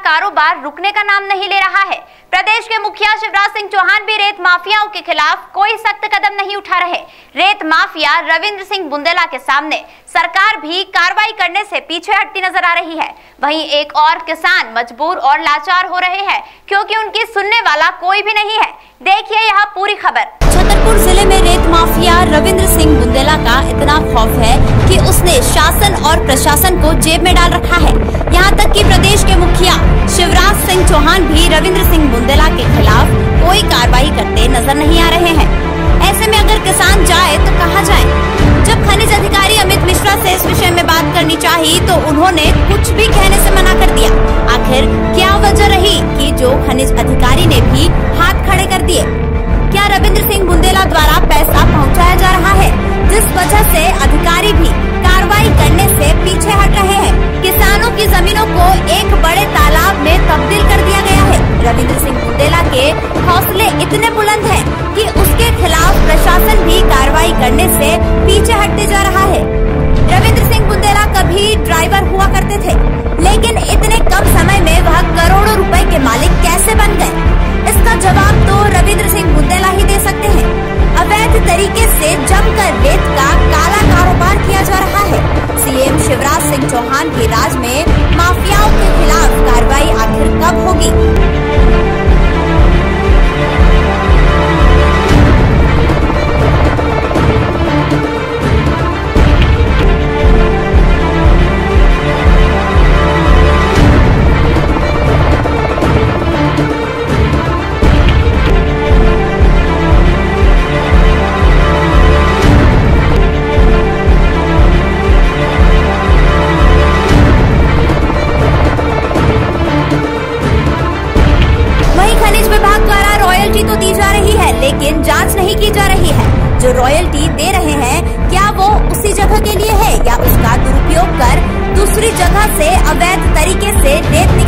कारोबार रुकने का नाम नहीं ले रहा है। प्रदेश के मुखिया शिवराज सिंह चौहान भी रेत माफियाओं के खिलाफ कोई सख्त कदम नहीं उठा रहे। रेत माफिया रविंद्र सिंह बुंदेला के सामने सरकार भी कार्रवाई करने से पीछे हटती नजर आ रही है। वहीं एक और किसान मजबूर और लाचार हो रहे हैं क्योंकि उनकी सुनने वाला कोई भी नहीं है। देखिए यहाँ पूरी खबर। छतरपुर जिले में रेत माफिया रविंद्र सिंह बुंदेला का इतना खौफ है कि उसने शासन और प्रशासन को जेब में डाल रखा है। यहाँ तक कि प्रदेश के मुखिया शिवराज सिंह चौहान भी रविंद्र सिंह बुंदेला के खिलाफ कोई कार्रवाई करते नजर नहीं आ रहे हैं। ऐसे में अगर किसान जाए तो कहाँ जाए? जब खनिज अधिकारी अमित मिश्रा से इस विषय में बात करनी चाहिए तो उन्होंने कुछ भी कहने से मना कर दिया। आखिर क्या वजह रही कि जो खनिज अधिकारी ने भी हाथ खड़े कर दिए? क्या रविंद्र सिंह बुंदेला द्वारा पैसा पहुंचाया जा रहा है जिस वजह से अधिकारी भी कार्रवाई करने से पीछे हट रहे हैं? किसानों की जमीनों को एक बड़े तालाब में तब्दील कर दिया गया है। रविंद्र सिंह बुंदेला के हौसले इतने बुलंद हैं कि उसके खिलाफ प्रशासन भी कार्रवाई करने से पीछे हटते जा रहा है। रविंद्र सिंह बुंदेला कभी ड्राइवर हुआ करते थे, लेकिन इतने कम समय में वह करोड़ों रुपए के मालिक कैसे बन गए? इसका जवाब तो रविंद्र सिंह बुंदेला ही दे सकते हैं। अवैध तरीके से जमकर रेत का काला कारोबार किया जा रहा है। सीएम शिवराज सिंह चौहान के राज में माफियाओं के खिलाफ कार्रवाई आखिर कब होगी? तो दी जा रही है, लेकिन जांच नहीं की जा रही है। जो रॉयल्टी दे रहे हैं क्या वो उसी जगह के लिए है या उसका दुरुपयोग कर दूसरी जगह से अवैध तरीके से रेत